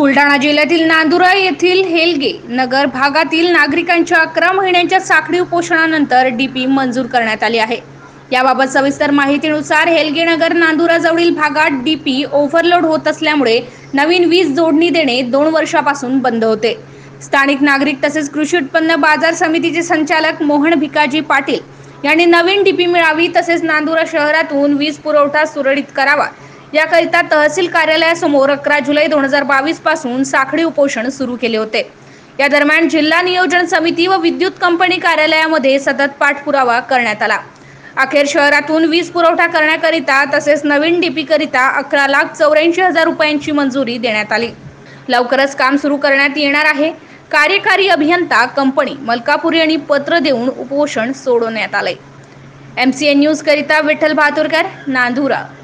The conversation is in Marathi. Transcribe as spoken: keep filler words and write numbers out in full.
बुलढाणा जिल्ह्यातील नांदुरा येथील हेलगे नगर भागातील नागरिकांच्या अकरा महिन्यांच्या साखळी उपोषणानंतर डीपी मंजूर करण्यात आली आहे। याबाबत सविस्तर माहितीनुसार हेलगे नगर नांदुरा जवळील भागात डीपी ओव्हरलोड होत असल्यामुळे नवीन वीज जोडणी देणे दोन वर्षापासून बंद होते। स्थानिक नागरिक तसेच कृषी उत्पन्न बाजार समितीचे संचालक मोहन भिकाजी पाटील यांनी नवीन डीपी मिळावी तसेच नांदुरा शहरातून वीज पुरवठा सुरळीत करावा याकरिता तहसील कार्यालयासमोर अकरा जुलै दोन हजार बावीस पासून साखळी उपोषण सुरू केले होते। या दरम्यान जिल्हा नियोजन समिती व विद्युत कंपनी कार्यालयामध्ये सतत पाठपुरावा करण्यात आला। अखेर शहरातून वीज पुरवठा करण्याकरिता तसेच नवीन डीपी करिता अकरा लाख चौऱ्याऐंशी हजार रुपयांची मंजुरी देण्यात आली। लवकरच काम सुरू करण्यात येणार आहे। कार्यकारी अभियंता कंपनी मलकापूर यांनी पत्र देऊन उपोषण सोडवण्यात आले। एमसीएन न्यूज करिता विठ्ठल भातुरकर, नांदुरा।